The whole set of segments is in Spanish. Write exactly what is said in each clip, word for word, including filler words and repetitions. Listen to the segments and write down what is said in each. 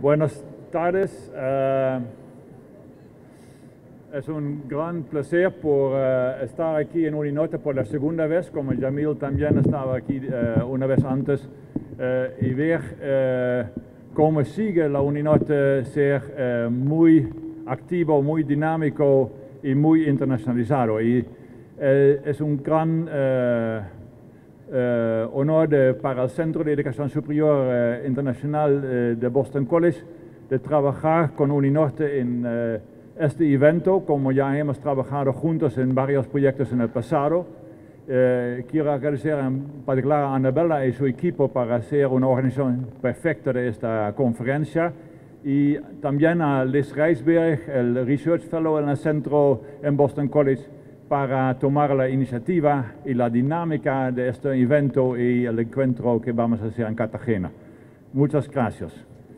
Buenas tardes. Uh, es un gran placer por uh, estar aquí en Uninote por la segunda vez, como Jamil también estaba aquí uh, una vez antes, uh, y ver uh, cómo sigue la Uninote ser uh, muy activo, muy dinámico y muy internacionalizado. Y uh, es un gran uh, Uh, honor de, para el Centro de Educación Superior uh, Internacional uh, de Boston College de trabajar con Uninote en uh, este evento, como ya hemos trabajado juntos en varios proyectos en el pasado. Uh, quiero agradecer en particular a Annabella y su equipo para hacer una organización perfecta de esta conferencia, y también a Liz Reisberg, el Research Fellow en el Centro en Boston College, para tomar la iniciativa y la dinámica de este evento y el encuentro que vamos a hacer en Cartagena. Muchas gracias.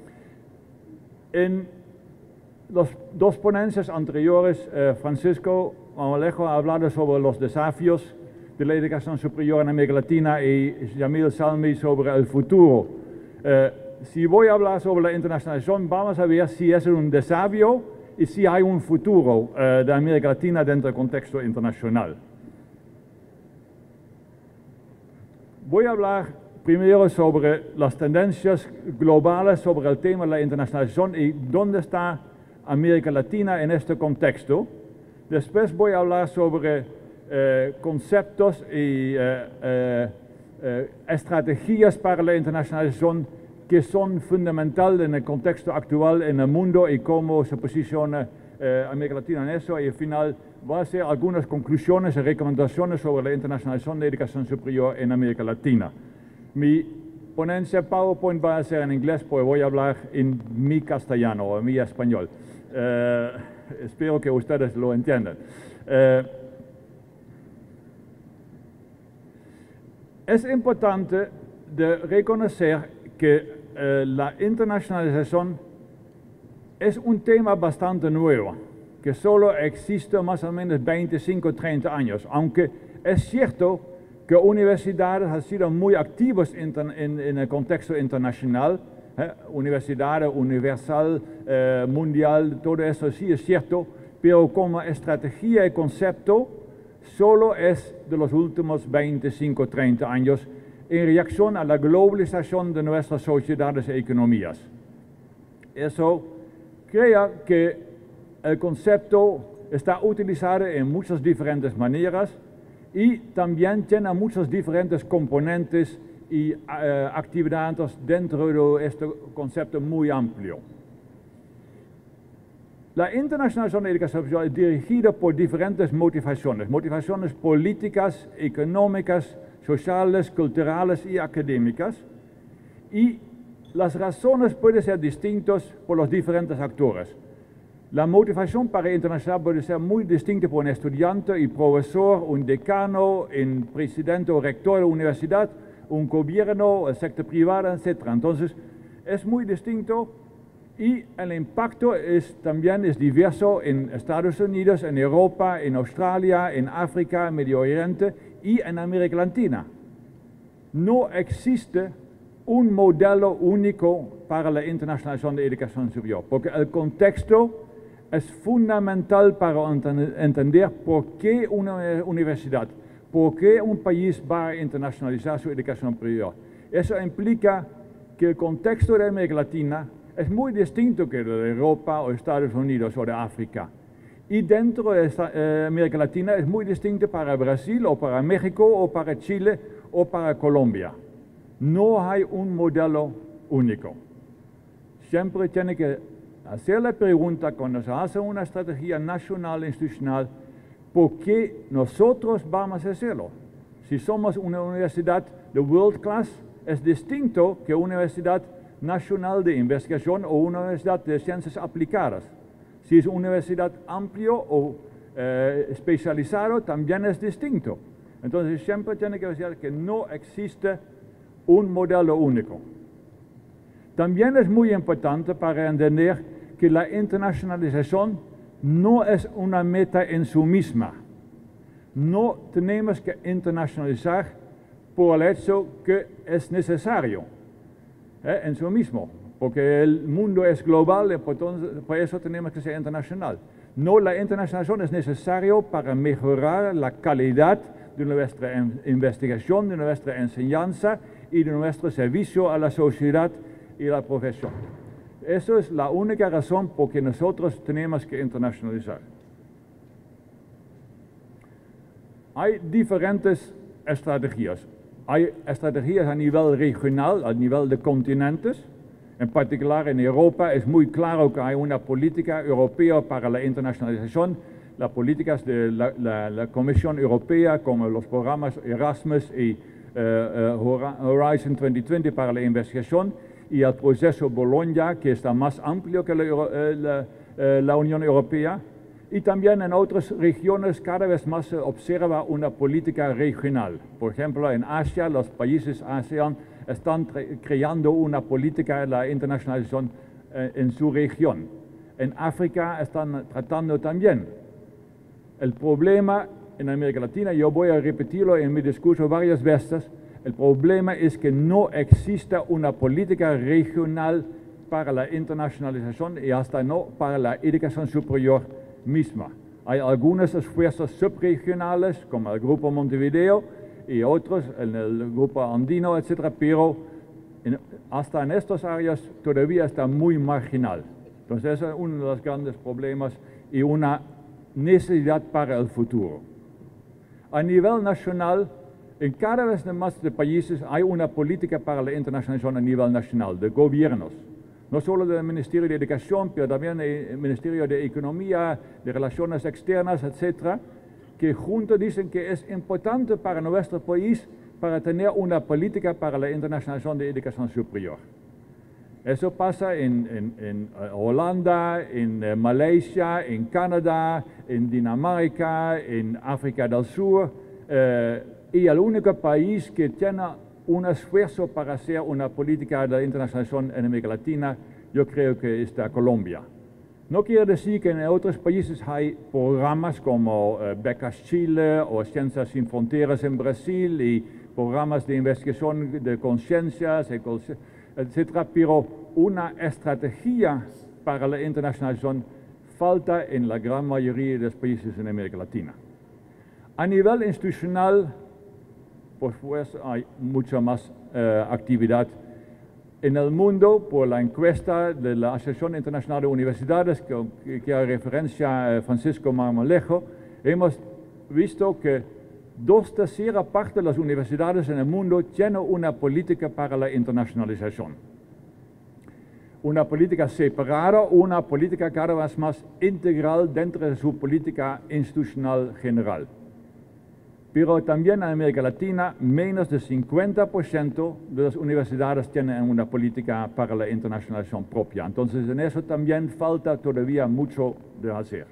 En las dos ponencias anteriores, eh, Francisco Marmolejo ha hablado sobre los desafíos de la educación superior en América Latina y Jamil Salmi sobre el futuro. Eh, si voy a hablar sobre la internacionalización, vamos a ver si es un desafío y si hay un futuro uh, de América Latina dentro del contexto internacional. Voy a hablar primero sobre las tendencias globales sobre el tema de la internacionalización y dónde está América Latina en este contexto. Después voy a hablar sobre uh, conceptos y uh, uh, uh, estrategias para la internacionalización que son fundamentales en el contexto actual en el mundo y cómo se posiciona eh, América Latina en eso, y al final voy a hacer algunas conclusiones y recomendaciones sobre la internacionalización de educación superior en América Latina. Mi ponencia PowerPoint va a ser en inglés, porque voy a hablar en mi castellano o en mi español. Eh, espero que ustedes lo entiendan. Eh, es importante de reconocer que eh, la internacionalización es un tema bastante nuevo, que solo existe más o menos veinticinco, treinta años, aunque es cierto que universidades han sido muy activas en, en, en el contexto internacional, eh, universidad universal, eh, mundial, todo eso sí es cierto, pero como estrategia y concepto solo es de los últimos veinticinco, treinta años, en reacción a la globalización de nuestras sociedades y economías. Eso crea que el concepto está utilizado en muchas diferentes maneras y también tiene muchos diferentes componentes y uh, actividades dentro de este concepto muy amplio. La internacionalización de la educación es dirigida por diferentes motivaciones, motivaciones políticas, económicas, sociales, culturales y académicas, y las razones pueden ser distintas por los diferentes actores. La motivación para internacional puede ser muy distinta por un estudiante y profesor, un decano, un presidente o rector de la universidad, un gobierno, el sector privado, etcétera. Entonces, es muy distinto y el impacto es, también es diverso en Estados Unidos, en Europa, en Australia, en África, en Medio Oriente y en América Latina. No existe un modelo único para la internacionalización de la educación superior, porque el contexto es fundamental para entender por qué una universidad, por qué un país va a internacionalizar su educación superior. Eso implica que el contexto de América Latina es muy distinto que el de Europa o Estados Unidos o de África. Y dentro de esta, eh, América Latina es muy distinto para Brasil o para México o para Chile o para Colombia. No hay un modelo único. Siempre tiene que hacer la pregunta cuando se hace una estrategia nacional e institucional, ¿por qué nosotros vamos a hacerlo? Si somos una universidad de world class, es distinto que una universidad nacional de investigación o una universidad de ciencias aplicadas. Si es una universidad amplio o eh, especializado, también es distinto. Entonces siempre tiene que decir que no existe un modelo único. También es muy importante para entender que la internacionalización no es una meta en sí misma. No tenemos que internacionalizar por el hecho que es necesario. eh, en sí mismo. porque el mundo es global y por, por eso tenemos que ser internacional. No, la internacionalización es necesaria para mejorar la calidad de nuestra investigación, de nuestra enseñanza y de nuestro servicio a la sociedad y la profesión. Esa es la única razón por que nosotros tenemos que internacionalizar. Hay diferentes estrategias. Hay estrategias a nivel regional, a nivel de continentes. En particular en Europa es muy claro que hay una política europea para la internacionalización. Las políticas de la, la, la Comisión Europea, como los programas Erasmus y uh, uh, Horizon dos mil veinte para la investigación, y el proceso Bologna, que está más amplio que la, la, la Unión Europea. Y también en otras regiones cada vez más se observa una política regional. Por ejemplo, en Asia, los países ASEAN están creando una política de la internacionalización eh, en su región. En África están tratando también. El problema en América Latina, yo voy a repetirlo en mi discurso varias veces, el problema es que no existe una política regional para la internacionalización y hasta no para la educación superior misma. Hay algunos esfuerzos subregionales, como el Grupo Montevideo y otros, en el Grupo Andino, etcétera, pero en, hasta en estas áreas todavía está muy marginal. Entonces, ese es uno de los grandes problemas y una necesidad para el futuro. A nivel nacional, en cada vez más de países hay una política para la internacionalización a nivel nacional, de gobiernos. No solo del Ministerio de Educación, pero también del Ministerio de Economía, de Relaciones Externas, etcétera, que juntos dicen que es importante para nuestro país para tener una política para la internacionalización de educación superior. Eso pasa en, en, en Holanda, en uh, Malaysia, en Canadá, en Dinamarca, en África del Sur, uh, y el único país que tiene un esfuerzo para hacer una política de internacionalización en América Latina, yo creo que está Colombia. No quiere decir que en otros países hay programas como uh, Becas Chile o Ciencias Sin Fronteras en Brasil y programas de investigación de conciencias, etcétera, pero una estrategia para la internacionalización falta en la gran mayoría de los países en América Latina. A nivel institucional, pues, pues hay mucha más uh, actividad en el mundo. Por la encuesta de la Asociación Internacional de Universidades, que, que hace referencia a Francisco Marmolejo, hemos visto que dos terceras partes de las universidades en el mundo tienen una política para la internacionalización. Una política separada, una política cada vez más integral dentro de su política institucional general. Pero también en América Latina, menos del cincuenta por ciento de las universidades tienen una política para la internacionalización propia. Entonces, en eso también falta todavía mucho de hacer.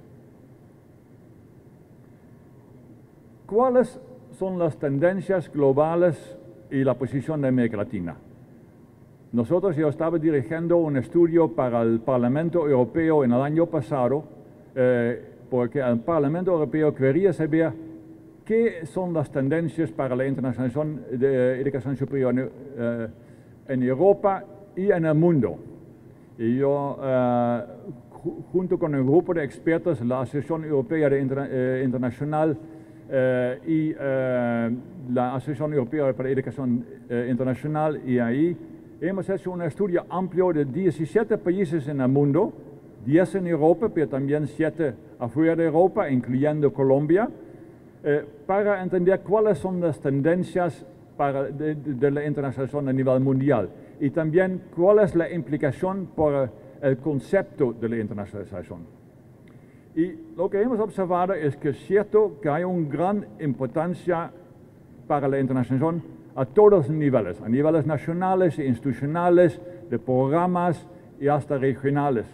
¿Cuáles son las tendencias globales y la posición de América Latina? Nosotros, yo estaba dirigiendo un estudio para el Parlamento Europeo en el año pasado, eh, porque el Parlamento Europeo quería saber qué son las tendencias para la internacionalización de educación superior eh, en Europa y en el mundo. Y yo, eh, junto con un grupo de expertos, la Asociación Europea de Interna eh, Internacional eh, y eh, la Asociación Europea para la Educación eh, Internacional, y ahí hemos hecho un estudio amplio de diecisiete países en el mundo, diez en Europa, pero también siete afuera de Europa, incluyendo Colombia, eh, para entender cuáles son las tendencias para de, de, de la internacionalización a nivel mundial y también cuál es la implicación por el concepto de la internacionalización. Y lo que hemos observado es que es cierto que hay una gran importancia para la internacionalización a todos los niveles, a niveles nacionales e institucionales, de programas y hasta regionales.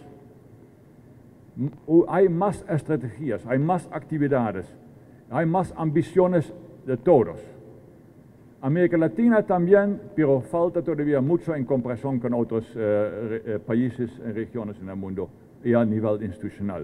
Hay más estrategias, hay más actividades, hay más ambiciones de todos. América Latina también, pero falta todavía mucho en comparación con otros eh, eh, países y regiones en el mundo y a nivel institucional.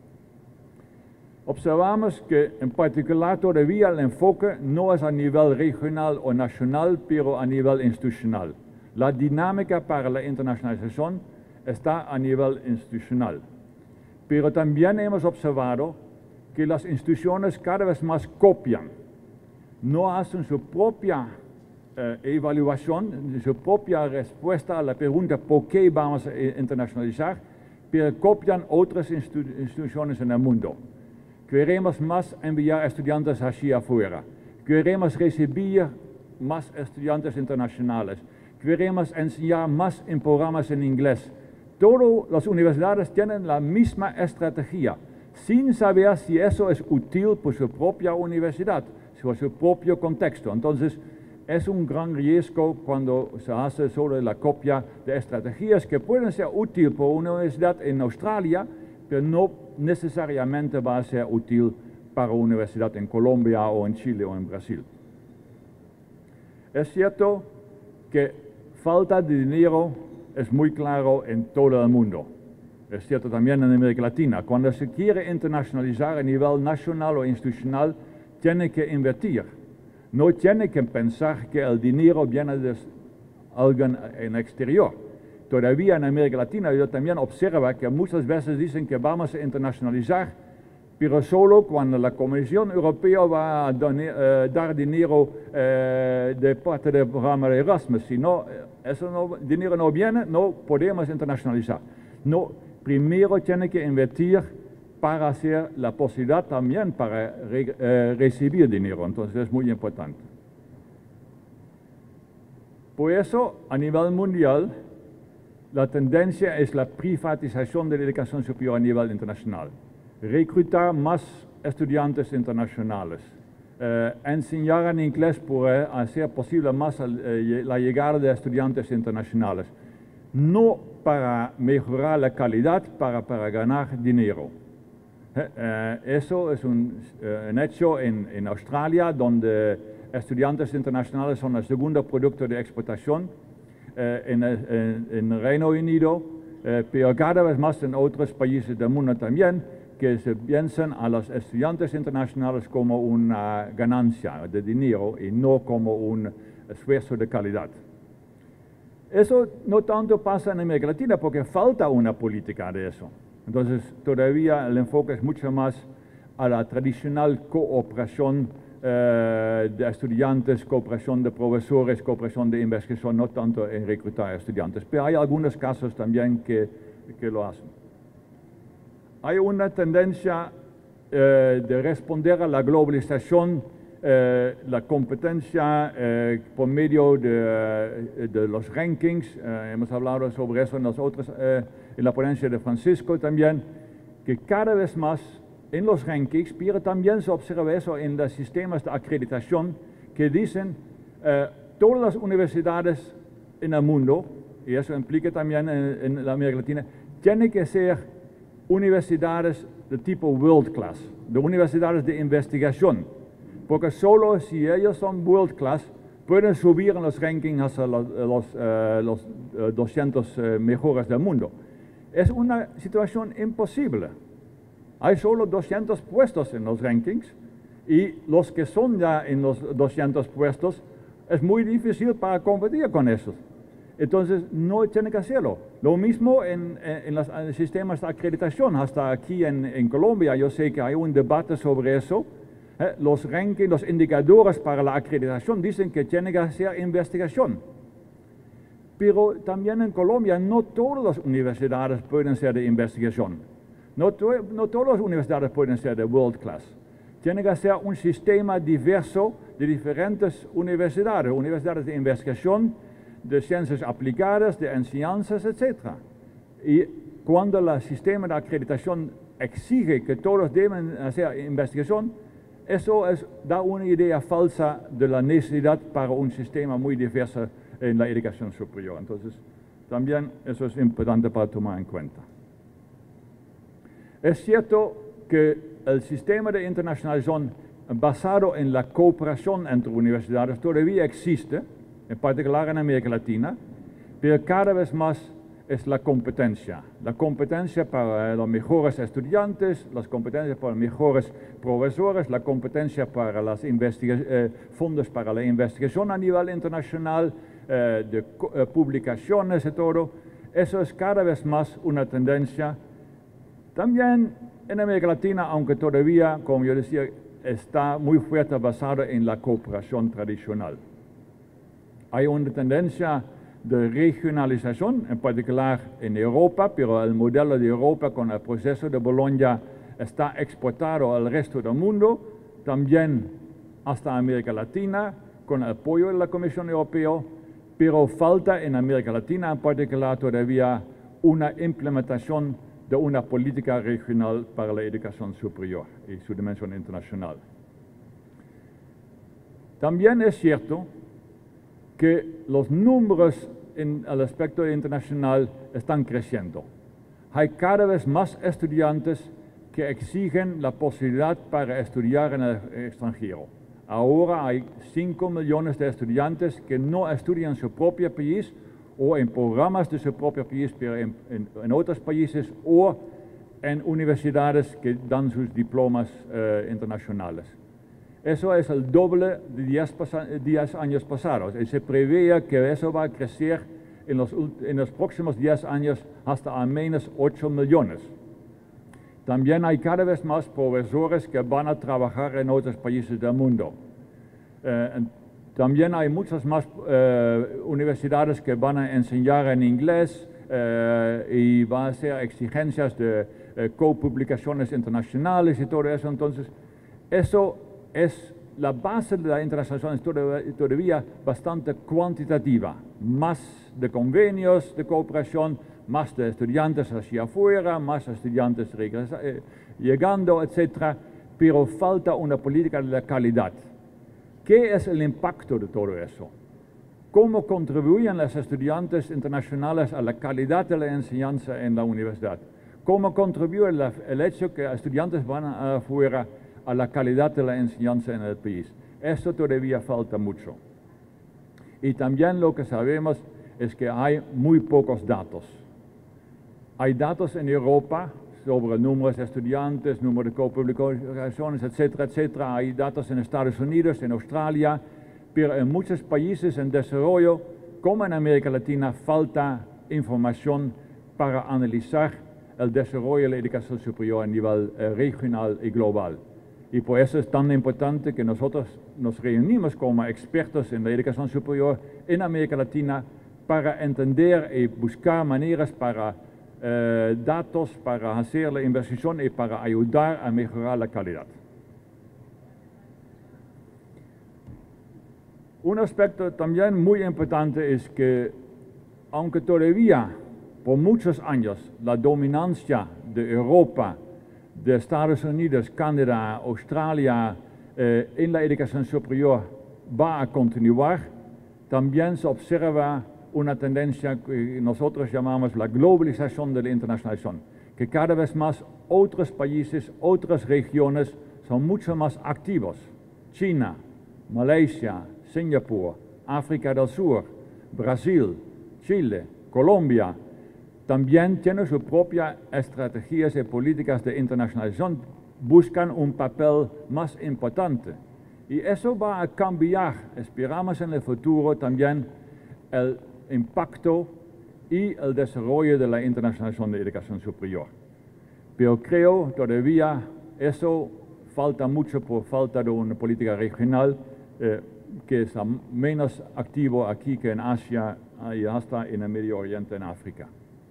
Observamos que en particular todavía el enfoque no es a nivel regional o nacional, pero a nivel institucional. La dinámica para la internacionalización está a nivel institucional. Pero también hemos observado que las instituciones cada vez más copian, no hacen su propia eh, evaluación, su propia respuesta a la pregunta ¿por qué vamos a internacionalizar? Pero copian otras institu instituciones en el mundo. Queremos más enviar estudiantes hacia afuera. Queremos recibir más estudiantes internacionales. Queremos enseñar más en programas en inglés. Todas las universidades tienen la misma estrategia, sin saber si eso es útil por su propia universidad, por su propio contexto. Entonces, es un gran riesgo cuando se hace sobre la copia de estrategias que pueden ser útiles por una universidad en Australia, pero no necesariamente va a ser útil para una universidad en Colombia o en Chile o en Brasil. Es cierto que falta de dinero es muy claro en todo el mundo. Es cierto también en América Latina. Cuando se quiere internacionalizar a nivel nacional o institucional, tiene que invertir. No tiene que pensar que el dinero viene de alguien en el exterior. Todavía en América Latina yo también observo que muchas veces dicen que vamos a internacionalizar, pero solo cuando la Comisión Europea va a donar, eh, dar dinero eh, de parte del programa de Erasmus. Si no, ese no, dinero no viene, no podemos internacionalizar. No, primero tiene que invertir para hacer la posibilidad también para re, eh, recibir dinero. Entonces es muy importante. Por eso, a nivel mundial, la tendencia es la privatización de la educación superior a nivel internacional. Reclutar más estudiantes internacionales, eh, enseñar en inglés para hacer posible más eh, la llegada de estudiantes internacionales, no para mejorar la calidad, para, para ganar dinero. Eh, eh, eso es un, eh, un hecho en, en Australia, donde estudiantes internacionales son el segundo producto de exportación, eh, en, en, en el Reino Unido, eh, pero cada vez más en otros países del mundo también, que se piensan a los estudiantes internacionales como una ganancia de dinero y no como un esfuerzo de calidad. Eso no tanto pasa en América Latina porque falta una política de eso. Entonces todavía el enfoque es mucho más a la tradicional cooperación eh, de estudiantes, cooperación de profesores, cooperación de investigación, no tanto en reclutar estudiantes. Pero hay algunos casos también que, que lo hacen. Hay una tendencia eh, de responder a la globalización, eh, la competencia eh, por medio de, de los rankings. Eh, hemos hablado sobre eso en, los otros, eh, en la ponencia de Francisco también, que cada vez más en los rankings, pero también se observa eso en los sistemas de acreditación que dicen eh, todas las universidades en el mundo, y eso implica también en, en la América Latina, tienen que ser universidades de tipo world class, de universidades de investigación, porque solo si ellos son world class pueden subir en los rankings hasta los, los, uh, los uh, doscientos uh, mejores del mundo. Es una situación imposible. Hay solo doscientos puestos en los rankings y los que son ya en los doscientos puestos es muy difícil para competir con esos. Entonces no tiene que hacerlo. Lo mismo en, en, en los en sistemas de acreditación. Hasta aquí en, en Colombia yo sé que hay un debate sobre eso. Eh, los rankings, los indicadores para la acreditación dicen que tiene que hacer investigación. Pero también en Colombia no todas las universidades pueden ser de investigación. No, to, no todas las universidades pueden ser de world class. Tiene que ser un sistema diverso de diferentes universidades, universidades de investigación, de ciencias aplicadas, de enseñanzas, etcétera. Y cuando el sistema de acreditación exige que todos deben hacer investigación, eso es, da una idea falsa de la necesidad para un sistema muy diverso en la educación superior. Entonces, también eso es importante para tomar en cuenta. Es cierto que el sistema de internacionalización basado en la cooperación entre universidades todavía existe, en particular en América Latina, pero cada vez más es la competencia. La competencia para los mejores estudiantes, las competencias para los mejores profesores, la competencia para los eh, fondos para la investigación a nivel internacional, eh, de eh, publicaciones y todo. Eso es cada vez más una tendencia. También en América Latina, aunque todavía, como yo decía, está muy fuerte basado en la cooperación tradicional. Hay una tendencia de regionalización, en particular en Europa, pero el modelo de Europa con el proceso de Bologna está exportado al resto del mundo, también hasta América Latina, con el apoyo de la Comisión Europea, pero falta en América Latina en particular todavía una implementación de una política regional para la educación superior y su dimensión internacional. También es cierto que los números en el aspecto internacional están creciendo. Hay cada vez más estudiantes que exigen la posibilidad para estudiar en el extranjero. Ahora hay cinco millones de estudiantes que no estudian en su propio país o en programas de su propio país, pero en, en, en otros países o en universidades que dan sus diplomas eh, internacionales. Eso es el doble de diez años pasados y se prevé que eso va a crecer en los, en los próximos diez años hasta al menos ocho millones. También hay cada vez más profesores que van a trabajar en otros países del mundo. Eh, también hay muchas más eh, universidades que van a enseñar en inglés eh, y van a hacer exigencias de eh, copublicaciones internacionales y todo eso. Entonces, eso es la base de la internacionalización, es todavía bastante cuantitativa, más de convenios de cooperación, más de estudiantes hacia afuera, más estudiantes eh, llegando, etcétera, pero falta una política de la calidad. ¿Qué es el impacto de todo eso? ¿Cómo contribuyen los estudiantes internacionales a la calidad de la enseñanza en la universidad? ¿Cómo contribuye la, el hecho que estudiantes van afuera a la calidad de la enseñanza en el país? Eso todavía falta mucho. Y también lo que sabemos es que hay muy pocos datos. Hay datos en Europa sobre el número de estudiantes, número de copublicaciones, etcétera, etcétera. Hay datos en Estados Unidos, en Australia, pero en muchos países en desarrollo, como en América Latina, falta información para analizar el desarrollo de la educación superior a nivel eh, regional y global. Y por eso es tan importante que nosotros nos reunimos como expertos en la educación superior en América Latina para entender y buscar maneras para eh, datos, para hacer la inversión y para ayudar a mejorar la calidad. Un aspecto también muy importante es que, aunque todavía por muchos años la dominancia de Europa, de Estados Unidos, Canadá, Australia, eh, en la educación superior va a continuar, también se observa una tendencia que nosotros llamamos la globalización de la internacionalización, que cada vez más otros países, otras regiones son mucho más activos. China, Malasia, Singapur, África del Sur, Brasil, Chile, Colombia, también tienen sus propias estrategias y políticas de internacionalización, buscan un papel más importante. Y eso va a cambiar, esperamos en el futuro también, el impacto y el desarrollo de la internacionalización de la educación superior. Pero creo todavía eso falta mucho por falta de una política regional eh, que es menos activo aquí que en Asia y hasta en el Medio Oriente, en África.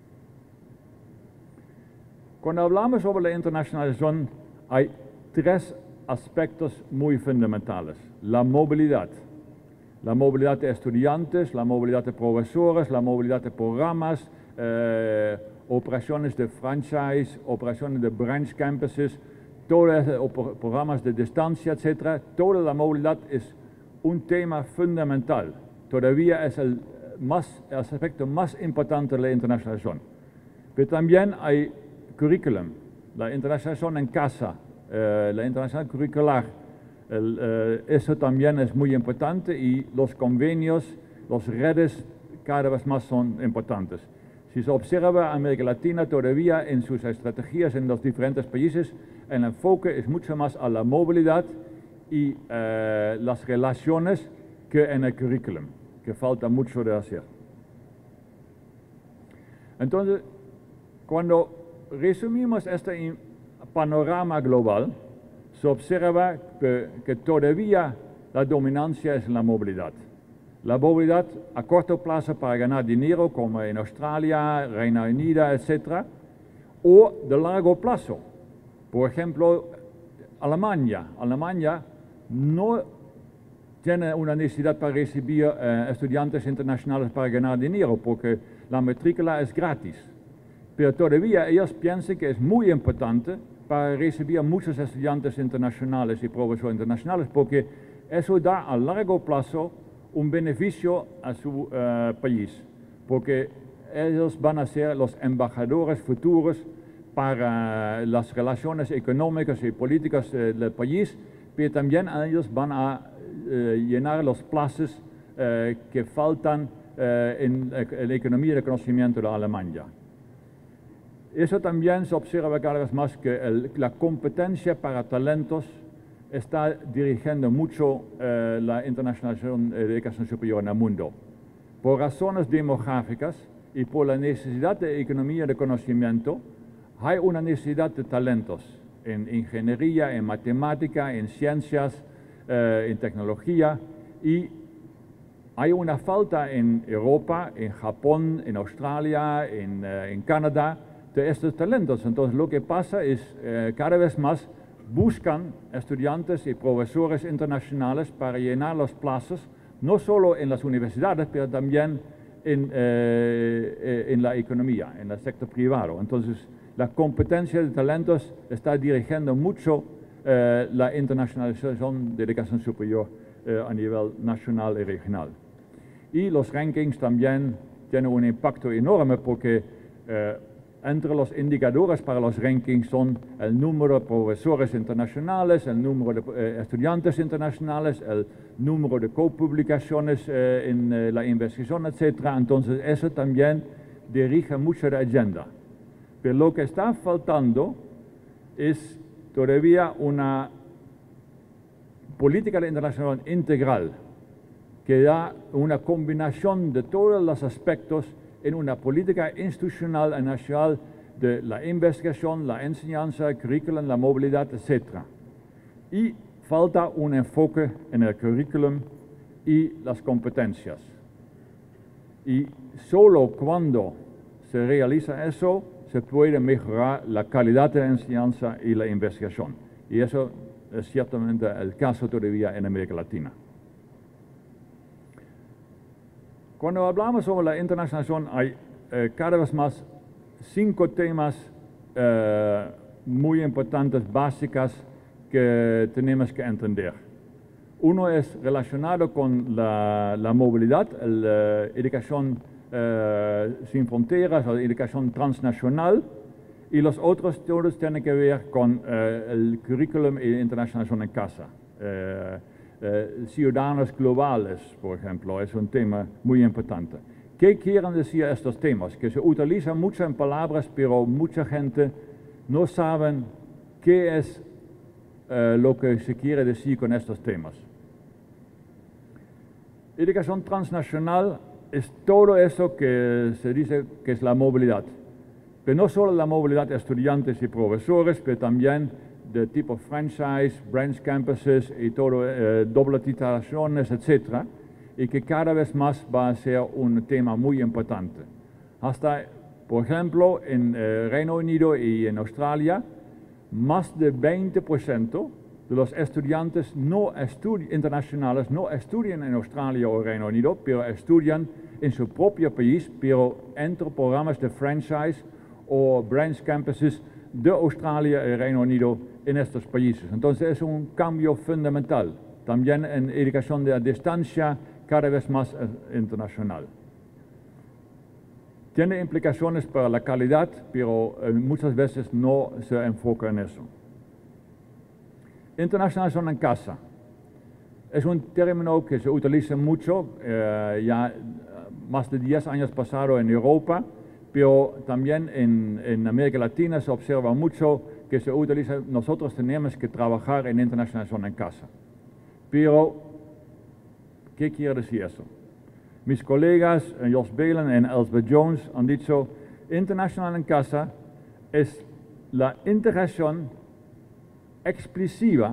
Cuando hablamos sobre la internacionalización, hay tres aspectos muy fundamentales. La movilidad. La movilidad de estudiantes, la movilidad de profesores, la movilidad de programas, eh, operaciones de franchise, operaciones de branch campuses, todos los programas de distancia, etcétera. Toda la movilidad es un tema fundamental. Todavía es el, más, el aspecto más importante de la internacionalización. Pero también hay curriculum, la internacionalización en casa, eh, la internacionalización curricular, el, eh, eso también es muy importante y los convenios, las redes cada vez más son importantes. Si se observa América Latina todavía en sus estrategias en los diferentes países, el enfoque es mucho más a la movilidad y eh, las relaciones que en el currículum, que falta mucho de hacer. Entonces, cuando resumimos este panorama global, se observa que, que todavía la dominancia es la movilidad. La movilidad a corto plazo para ganar dinero, como en Australia, Reino Unido, etcétera, o de largo plazo. Por ejemplo, Alemania. Alemania no tiene una necesidad para recibir eh, estudiantes internacionales para ganar dinero, porque la matrícula es gratis. Pero todavía ellos piensan que es muy importante para recibir muchos estudiantes internacionales y profesores internacionales, porque eso da a largo plazo un beneficio a su uh, país, porque ellos van a ser los embajadores futuros para las relaciones económicas y políticas uh, del país, pero también ellos van a uh, llenar los plazos uh, que faltan uh, en, en la economía de conocimiento de Alemania. Eso también se observa cada vez más que el, la competencia para talentos está dirigiendo mucho eh, la internacionalización de la educación superior en el mundo. Por razones demográficas y por la necesidad de economía de conocimiento, hay una necesidad de talentos en ingeniería, en matemática, en ciencias, eh, en tecnología, y hay una falta en Europa, en Japón, en Australia, en, eh, en Canadá, de estos talentos. Entonces lo que pasa es eh, cada vez más buscan estudiantes y profesores internacionales para llenar los plazos, no solo en las universidades, pero también en, eh, en la economía, en el sector privado. Entonces, la competencia de talentos está dirigiendo mucho eh, la internacionalización de educación superior eh, a nivel nacional y regional. Y los rankings también tienen un impacto enorme porque eh, entre los indicadores para los rankings son el número de profesores internacionales, el número de eh, estudiantes internacionales, el número de copublicaciones eh, en eh, la investigación, etcétera. Entonces eso también dirige mucho la agenda. Pero lo que está faltando es todavía una política internacional integral que da una combinación de todos los aspectos en una política institucional y nacional de la investigación, la enseñanza, el currículum, la movilidad, etcétera. Y falta un enfoque en el currículum y las competencias. Y solo cuando se realiza eso, se puede mejorar la calidad de la enseñanza y la investigación. Y eso es ciertamente el caso todavía en América Latina. Cuando hablamos sobre la internacionalización, hay eh, cada vez más cinco temas eh, muy importantes, básicas, que tenemos que entender. Uno es relacionado con la, la movilidad, la educación eh, sin fronteras, la educación transnacional, y los otros todos tienen que ver con eh, el currículum y la internacionalización en casa. Eh, Eh, ciudadanos globales, por ejemplo, es un tema muy importante. ¿Qué quieren decir estos temas? Que se utilizan mucho en palabras, pero mucha gente no sabe qué es eh, lo que se quiere decir con estos temas. Educación transnacional es todo eso que se dice que es la movilidad. Pero no solo la movilidad de estudiantes y profesores, pero también de tipo franchise, branch campuses y todo, eh, doble titulaciones, etcétera, y que cada vez más va a ser un tema muy importante. Hasta, por ejemplo, en eh, Reino Unido y en Australia, más del veinte por ciento de los estudiantes no internacionales no estudian en Australia o Reino Unido, pero estudian en su propio país, pero entre programas de franchise o branch campuses de Australia y Reino Unido en estos países. Entonces es un cambio fundamental, también en educación de distancia cada vez más internacional. Tiene implicaciones para la calidad, pero eh, muchas veces no se enfoca en eso. Internacionalización en casa. Es un término que se utiliza mucho, eh, ya más de diez años pasados en Europa, pero también en, en América Latina se observa mucho que se utiliza, nosotros tenemos que trabajar en internacionalización en casa. Pero, ¿qué quiere decir eso? Mis colegas eh, Jos Belen en Elsbeth Jones han dicho, Internacional en Casa es la integración explícita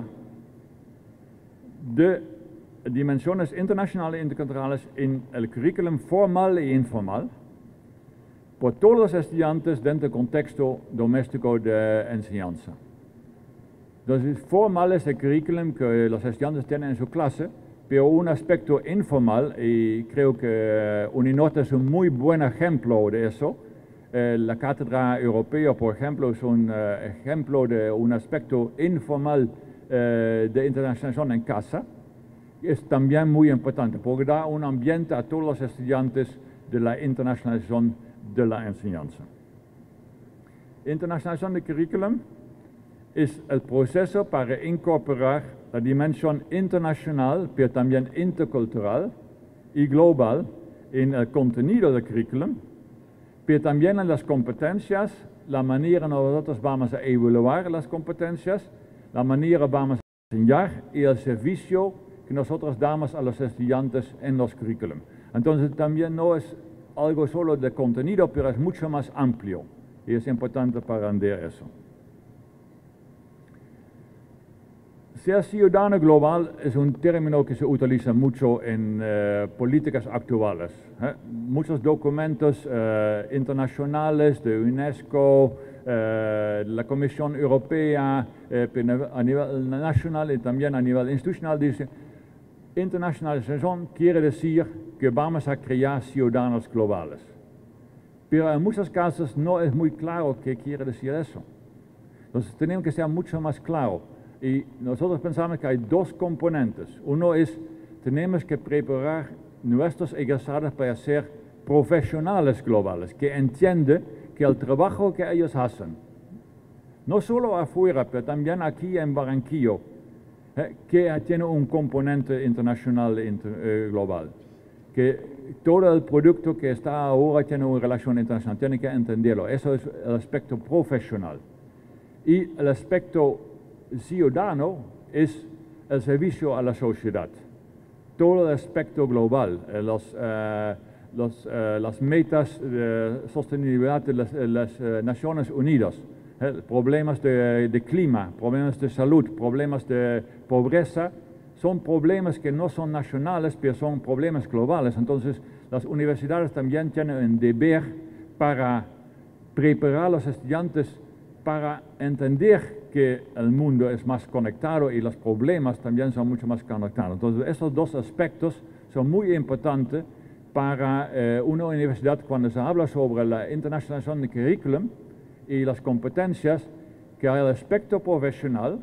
de dimensiones internacionales e interculturales en el currículum formal e informal por todos los estudiantes dentro del contexto doméstico de enseñanza. Entonces, formal es el currículum que los estudiantes tienen en su clase, pero un aspecto informal, y creo que Uninorte es un muy buen ejemplo de eso. Eh, la Cátedra Europea, por ejemplo, es un uh, ejemplo de un aspecto informal eh, de internacionalización en casa. Es también muy importante porque da un ambiente a todos los estudiantes de la internacionalización de la enseñanza. Internacionalización de currículum es el proceso para incorporar la dimensión internacional, pero también intercultural y global en el contenido del currículum, pero también en las competencias, la manera en que nosotros vamos a evaluar las competencias, la manera vamos a enseñar y el servicio que nosotros damos a los estudiantes en los currículum. Entonces también no es algo solo de contenido, pero es mucho más amplio y es importante para entender eso. Ser ciudadano global es un término que se utiliza mucho en eh, políticas actuales. ¿eh? Muchos documentos eh, internacionales de UNESCO, eh, la Comisión Europea, eh, a nivel nacional y también a nivel institucional dicen internacionalización quiere decir que vamos a crear ciudadanos globales. Pero en muchos casos no es muy claro qué quiere decir eso. Entonces tenemos que ser mucho más claros. Y nosotros pensamos que hay dos componentes. Uno es, tenemos que preparar nuestros egresados para ser profesionales globales, que entienden que el trabajo que ellos hacen, no solo afuera, pero también aquí en Barranquillo, eh, que tiene un componente internacional e inter, eh, global. Que todo el producto que está ahora tiene una relación internacional, tiene que entenderlo. Eso es el aspecto profesional. Y el aspecto ciudadano es el servicio a la sociedad. Todo el aspecto global, eh, los, eh, los, eh, las metas de sostenibilidad de las, de las eh, Naciones Unidas, eh, problemas de, de clima, problemas de salud, problemas de pobreza, son problemas que no son nacionales, pero son problemas globales. Entonces, las universidades también tienen un deber para preparar a los estudiantes para entender que el mundo es más conectado y los problemas también son mucho más conectados. Entonces, esos dos aspectos son muy importantes para eh, una universidad cuando se habla sobre la internacionalización del currículum y las competencias, que hay el aspecto profesional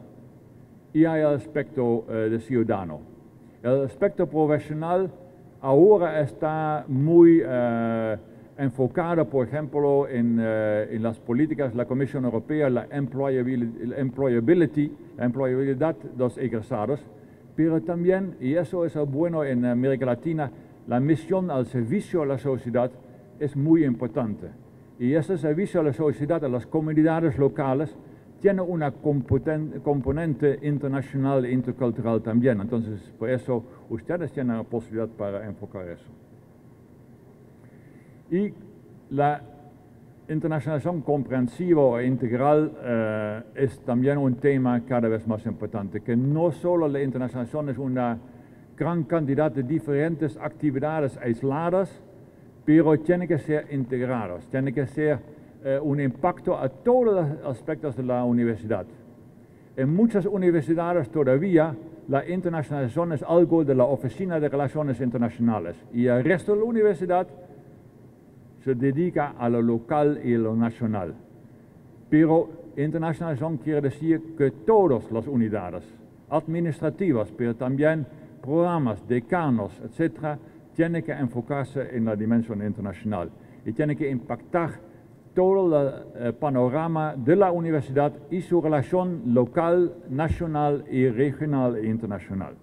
y hay el aspecto eh, de ciudadano. El aspecto profesional ahora está muy eh, enfocado, por ejemplo, en, uh, en las políticas de la Comisión Europea, la employability, employability, la employabilidad de los egresados, pero también, y eso es bueno en América Latina, la misión al servicio a la sociedad es muy importante. Y ese servicio a la sociedad, a las comunidades locales, tiene una componente internacional e intercultural también. Entonces, por eso ustedes tienen la posibilidad para enfocar eso. Y la internacionalización comprensiva e integral eh, es también un tema cada vez más importante, que no solo la internacionalización es una gran cantidad de diferentes actividades aisladas, pero tiene que ser integradas, tiene que ser eh, un impacto a todos los aspectos de la universidad. En muchas universidades todavía la internacionalización es algo de la Oficina de Relaciones Internacionales y el resto de la universidad se dedica a lo local y a lo nacional. Pero internacionalización quiere decir que todas las unidades administrativas, pero también programas, decanos, etcétera, tienen que enfocarse en la dimensión internacional y tienen que impactar todo el eh, panorama de la universidad y su relación local, nacional y regional e internacional.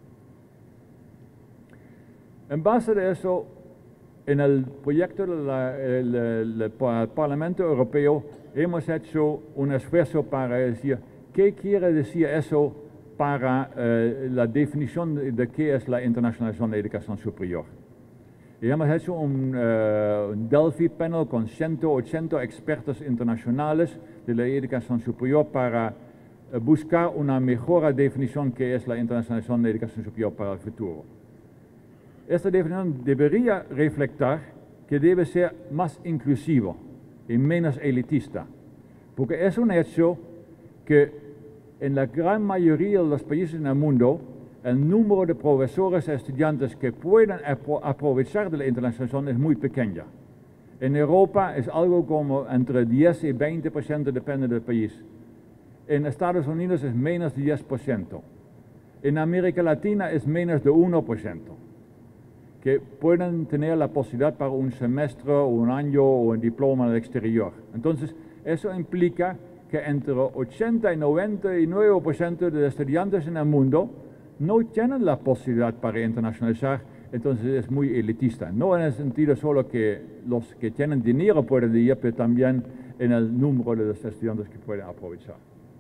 En base de eso, en el proyecto del Parlamento Europeo hemos hecho un esfuerzo para decir qué quiere decir eso para eh, la definición de, de qué es la internacionalización de la educación superior. Y hemos hecho un, uh, un Delphi panel con ciento ochenta expertos internacionales de la educación superior para uh, buscar una mejor definición que es la internacionalización de la educación superior para el futuro. Esta definición debería reflejar que debe ser más inclusivo y menos elitista, porque es un hecho que en la gran mayoría de los países en el mundo, el número de profesores y estudiantes que pueden apro aprovechar de la internacionalización es muy pequeña. En Europa es algo como entre diez y veinte por ciento, depende del país. En Estados Unidos es menos de diez por ciento. En América Latina es menos de uno por ciento. Que pueden tener la posibilidad para un semestre o un año o un diploma en el exterior. Entonces, eso implica que entre ochenta y noventa y nueve por ciento de los estudiantes en el mundo no tienen la posibilidad para internacionalizar, entonces es muy elitista. No en el sentido solo que los que tienen dinero pueden ir, pero también en el número de los estudiantes que pueden aprovechar.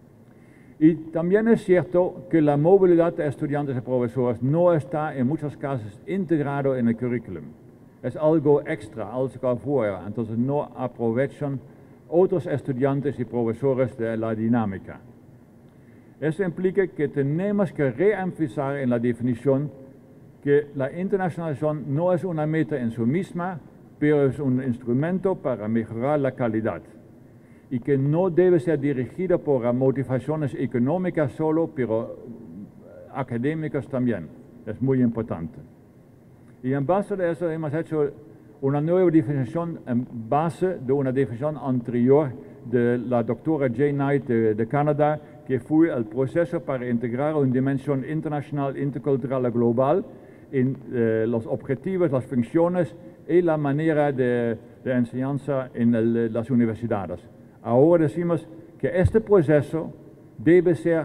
Y también es cierto que la movilidad de estudiantes y profesores no está en muchos casos integrado en el currículum. Es algo extra, algo afuera, entonces no aprovechan otros estudiantes y profesores de la dinámica. Eso implica que tenemos que reenfatizar en la definición que la internacionalización no es una meta en sí misma, pero es un instrumento para mejorar la calidad y que no debe ser dirigida por motivaciones económicas solo, pero académicas también. Es muy importante. Y en base a eso hemos hecho una nueva definición en base de una definición anterior de la doctora Jay Knight de, de Canadá, que fue el proceso para integrar una dimensión internacional, intercultural y global en eh, los objetivos, las funciones y la manera de, de enseñanza en el, las universidades. Ahora decimos que este proceso debe ser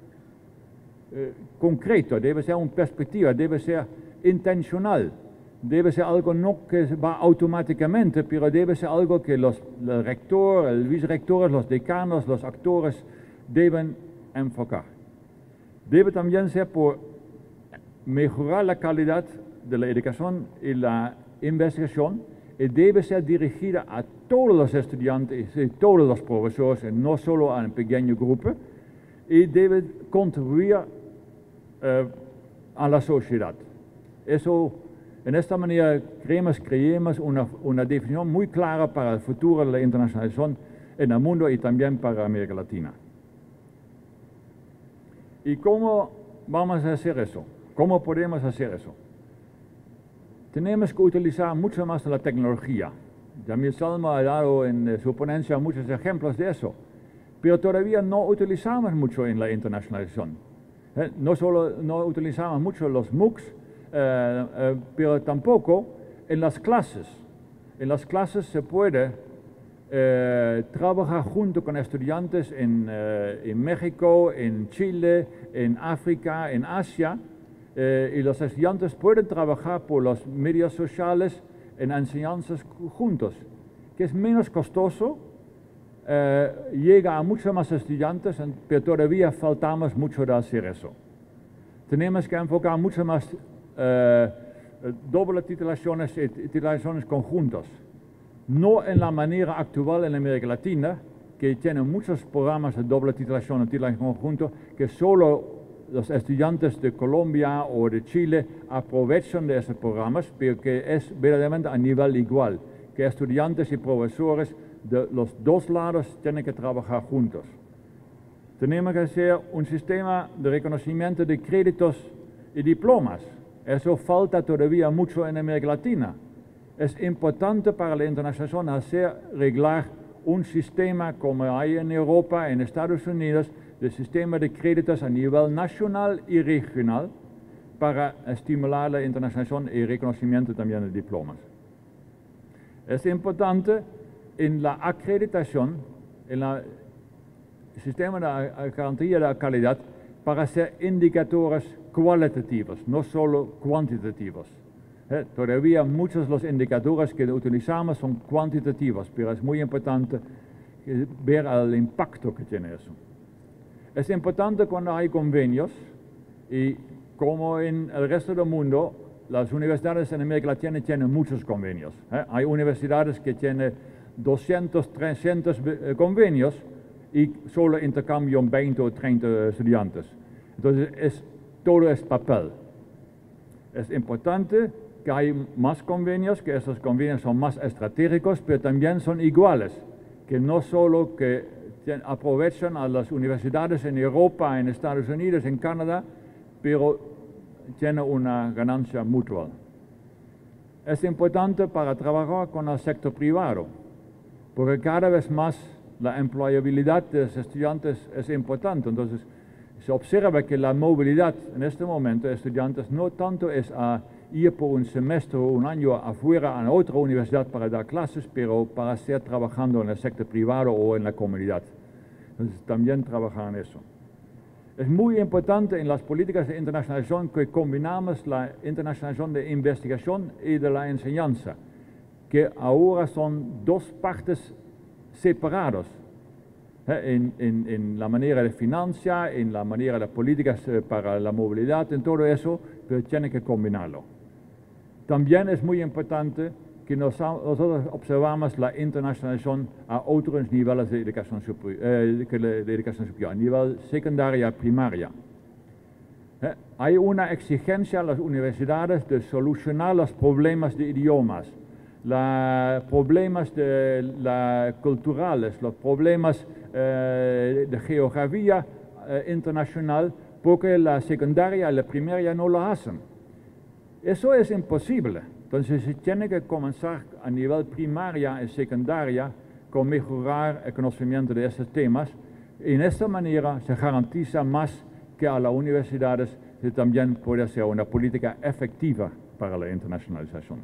eh, concreto, debe ser una perspectiva, debe ser intencional, debe ser algo no que va automáticamente, pero debe ser algo que los, el rector, el vicerrector, los decanos, los actores deben enfocar. Debe también ser por mejorar la calidad de la educación y la investigación y debe ser dirigida a todos los estudiantes y todos los profesores, y no solo a un pequeño grupo, y debe contribuir eh, a la sociedad. Eso, en esta manera, creemos, creemos una, una definición muy clara para el futuro de la internacionalización en el mundo y también para América Latina. ¿Y cómo vamos a hacer eso? ¿Cómo podemos hacer eso? Tenemos que utilizar mucho más la tecnología. Jamil Salma ha dado en su ponencia muchos ejemplos de eso, pero todavía no utilizamos mucho en la internacionalización. Eh, no solo no utilizamos mucho los MOOCs, eh, eh, pero tampoco en las clases. En las clases se puede eh, trabajar junto con estudiantes en, eh, en México, en Chile, en África, en Asia, eh, y los estudiantes pueden trabajar por los medios sociales en enseñanzas juntos, que es menos costoso, eh, llega a muchos más estudiantes, pero todavía faltamos mucho de hacer eso. Tenemos que enfocar mucho más eh, doble titulaciones y titulaciones conjuntas, no en la manera actual en América Latina, que tiene muchos programas de doble titulación y titulación conjunta, que solo los estudiantes de Colombia o de Chile aprovechan de esos programas, pero que es verdaderamente a nivel igual, que estudiantes y profesores de los dos lados tienen que trabajar juntos. Tenemos que hacer un sistema de reconocimiento de créditos y diplomas. Eso falta todavía mucho en América Latina. Es importante para la internacionalización hacer arreglar un sistema como hay en Europa, en Estados Unidos, de sistema de créditos a nivel nacional y regional para estimular la internacionalización y reconocimiento también de diplomas. Es importante en la acreditación, en el sistema de garantía de calidad, para hacer indicadores cualitativos, no solo cuantitativos. Eh, todavía muchos de los indicadores que utilizamos son cuantitativos, pero es muy importante ver el impacto que tiene eso. Es importante cuando hay convenios y como en el resto del mundo las universidades en América Latina tienen muchos convenios. ¿eh? Hay universidades que tienen doscientos, trescientos eh, convenios y solo intercambian veinte o treinta estudiantes. Entonces, es, todo es papel. Es importante que hay más convenios, que esos convenios son más estratégicos, pero también son iguales, que no solo que aprovechan a las universidades en Europa, en Estados Unidos, en Canadá, pero tienen una ganancia mutua. Es importante para trabajar con el sector privado, porque cada vez más la empleabilidad de los estudiantes es importante. Entonces, se observa que la movilidad en este momento de estudiantes no tanto es a ir por un semestre o un año afuera a otra universidad para dar clases, pero para estar trabajando en el sector privado o en la comunidad. Entonces, también trabajar en eso. Es muy importante en las políticas de internacionalización que combinamos la internacionalización de investigación y de la enseñanza, que ahora son dos partes separadas. En, en, en la manera de financiar, en la manera de políticas eh, para la movilidad, en todo eso, pero tiene que combinarlo. También es muy importante que nos, nosotros observamos la internacionalización a otros niveles de educación superior, eh, de educación superior, a nivel secundaria, primaria. Eh, hay una exigencia a las universidades de solucionar los problemas de idiomas, los problemas de la, culturales, los problemas eh, de geografía eh, internacional, porque la secundaria y la primaria no lo hacen. Eso es imposible. Entonces se tiene que comenzar a nivel primaria y secundaria con mejorar el conocimiento de esos temas. Y en esta manera se garantiza más que a las universidades se también puede ser una política efectiva para la internacionalización.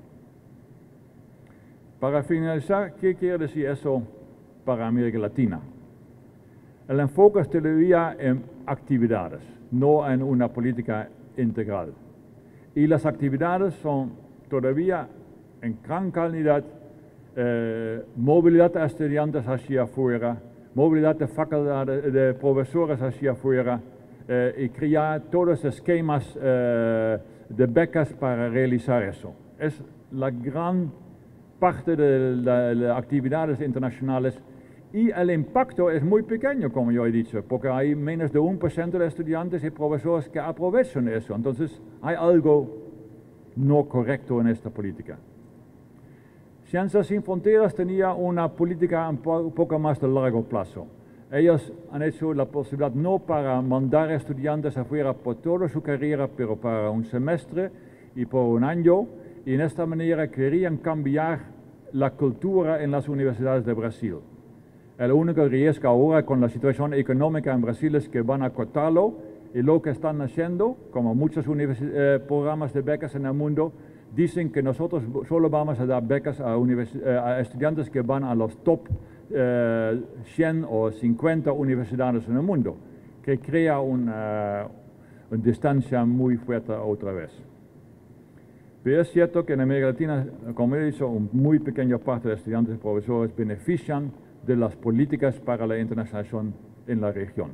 Para finalizar, ¿qué quiere decir eso para América Latina? El enfoque es todavía en actividades, no en una política integral. Y las actividades son todavía en gran calidad eh, movilidad de estudiantes hacia afuera, movilidad de facultades, de profesores hacia afuera, eh, y crear todos los esquemas eh, de becas para realizar eso. Es la gran parte de las actividades internacionales y el impacto es muy pequeño, como yo he dicho, porque hay menos de un por ciento de estudiantes y profesores que aprovechan eso. Entonces hay algo no correcto en esta política. Ciencias Sin Fronteras tenía una política un, po un poco más de largo plazo. Ellos han hecho la posibilidad no para mandar estudiantes afuera por toda su carrera, pero para un semestre y por un año, y en esta manera querían cambiar la cultura en las universidades de Brasil. El único riesgo ahora con la situación económica en Brasil es que van a cortarlo, y lo que están haciendo, como muchos eh, programas de becas en el mundo, dicen que nosotros solo vamos a dar becas a, eh, a estudiantes que van a los top eh, cien o cincuenta universidades en el mundo, que crea una, una distancia muy fuerte otra vez. Pero es cierto que en América Latina, como he dicho, una muy pequeña parte de estudiantes y profesores benefician de las políticas para la internacionalización en la región.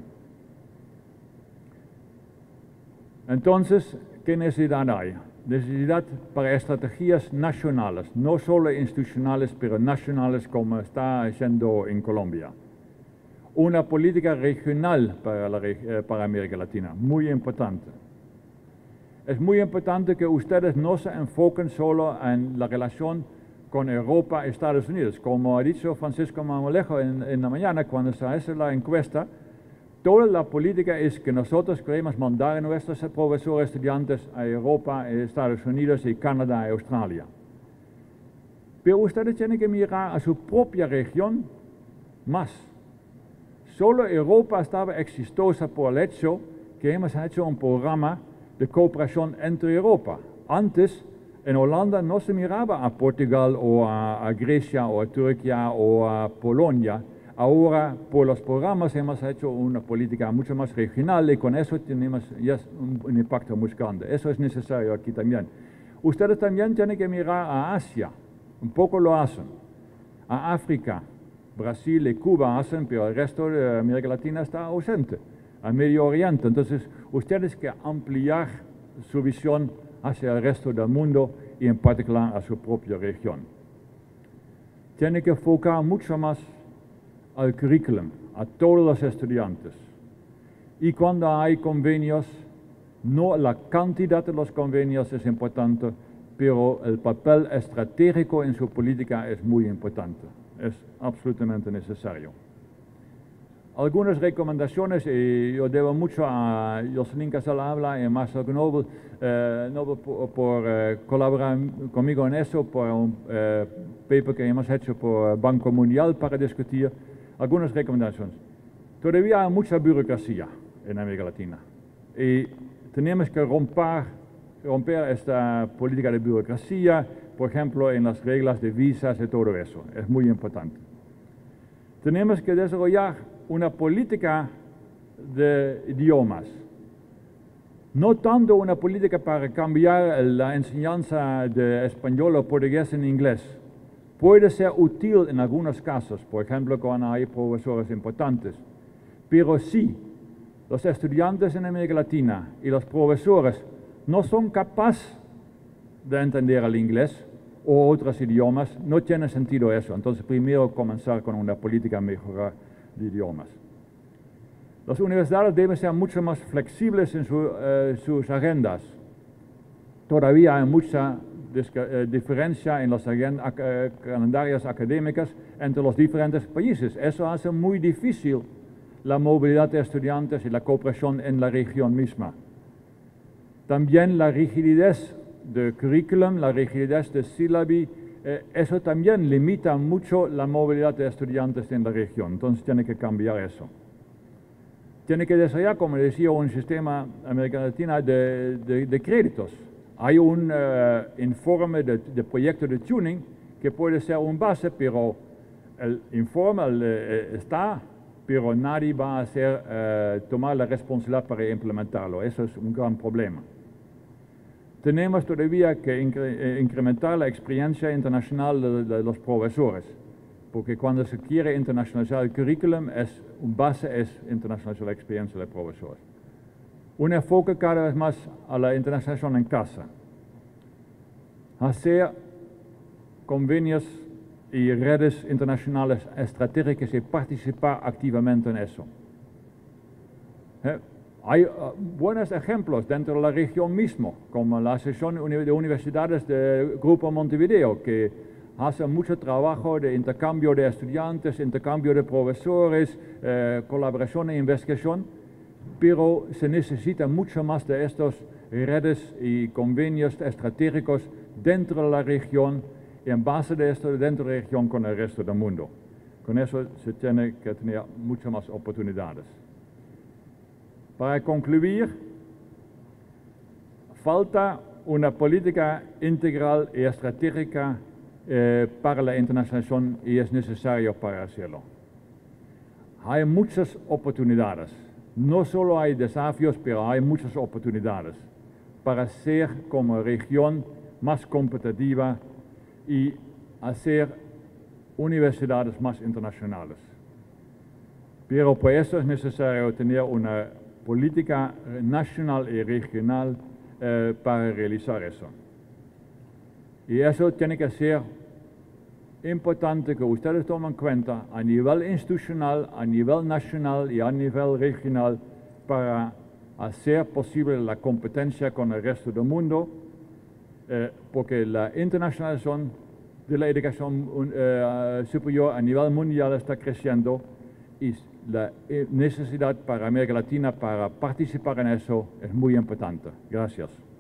Entonces, ¿qué necesidad hay? Necesidad para estrategias nacionales, no solo institucionales, pero nacionales como está haciendo en Colombia. Una política regional para, la, eh, para América Latina, muy importante. Es muy importante que ustedes no se enfoquen solo en la relación con Europa y Estados Unidos. Como ha dicho Francisco Marmolejo en, en la mañana, cuando se hace la encuesta, toda la política es que nosotros queremos mandar a nuestros profesores estudiantes a Europa, Estados Unidos y Canadá y Australia. Pero ustedes tienen que mirar a su propia región más. Solo Europa estaba exitosa por el hecho que hemos hecho un programa de cooperación entre Europa. Antes, en Holanda no se miraba a Portugal o a, a Grecia o a Turquía o a Polonia. Ahora, por los programas hemos hecho una política mucho más regional y con eso tenemos ya un, un impacto muy grande. Eso es necesario aquí también. Ustedes también tienen que mirar a Asia, un poco lo hacen. A África, Brasil y Cuba hacen, pero el resto de América Latina está ausente. A Medio Oriente. Entonces, ustedes que ampliar su visión hacia el resto del mundo y en particular a su propia región. Tiene que enfocar mucho más al currículum, a todos los estudiantes. Y cuando hay convenios, no la cantidad de los convenios es importante, pero el papel estratégico en su política es muy importante, es absolutamente necesario. Algunas recomendaciones, y yo debo mucho a Jocelyn Casal habla y a Marcel Knobel, eh, Knobel por, por eh, colaborar conmigo en eso, por un eh, paper que hemos hecho por Banco Mundial para discutir algunas recomendaciones. Todavía hay mucha burocracia en América Latina y tenemos que romper, romper esta política de burocracia, por ejemplo, en las reglas de visas y todo eso, es muy importante. Tenemos que desarrollar una política de idiomas, no tanto una política para cambiar la enseñanza de español o portugués en inglés. Puede ser útil en algunos casos, por ejemplo, cuando hay profesores importantes, pero si los estudiantes en América Latina y los profesores no son capaces de entender el inglés o otros idiomas, no tiene sentido eso. Entonces, primero comenzar con una política mejorar de idiomas. Las universidades deben ser mucho más flexibles en su, eh, sus agendas. Todavía hay mucha eh, diferencia en los agenda, eh, calendarios académicos entre los diferentes países. Eso hace muy difícil la movilidad de estudiantes y la cooperación en la región misma. También la rigidez del currículum, la rigidez de sílabi, eh, eso también limita mucho la movilidad de estudiantes en la región. Entonces tiene que cambiar eso. Tiene que desarrollar, como decía, un sistema América Latina de, de, de créditos. Hay un uh, informe de, de proyecto de tuning que puede ser un base, pero el informe el, eh, está, pero nadie va a hacer, uh, tomar la responsabilidad para implementarlo. Eso es un gran problema. Tenemos todavía que incre incrementar la experiencia internacional de, de los profesores, porque cuando se quiere internacionalizar el currículum, es, un base es internacionalizar la experiencia de profesores. Un enfoque cada vez más a la internacionalización en casa. Hacer convenios y redes internacionales estratégicas y participar activamente en eso. ¿Eh? Hay uh, buenos ejemplos dentro de la región mismo, como la Asociación de Universidades del Grupo Montevideo, que hace mucho trabajo de intercambio de estudiantes, intercambio de profesores, eh, colaboración e investigación, pero se necesita mucho más de estas redes y convenios estratégicos dentro de la región y en base de esto dentro de la región con el resto del mundo. Con eso se tiene que tener muchas más oportunidades. Para concluir, falta una política integral y estratégica eh, para la internacionalización y es necesario para hacerlo. Hay muchas oportunidades, no solo hay desafíos, pero hay muchas oportunidades para ser como región más competitiva y hacer universidades más internacionales. Pero por eso es necesario tener una política nacional y regional eh, para realizar eso. Y eso tiene que ser importante que ustedes tomen en cuenta a nivel institucional, a nivel nacional y a nivel regional para hacer posible la competencia con el resto del mundo, eh, porque la internacionalización de la educación uh, superior a nivel mundial está creciendo y la necesidad para América Latina para participar en eso es muy importante. Gracias.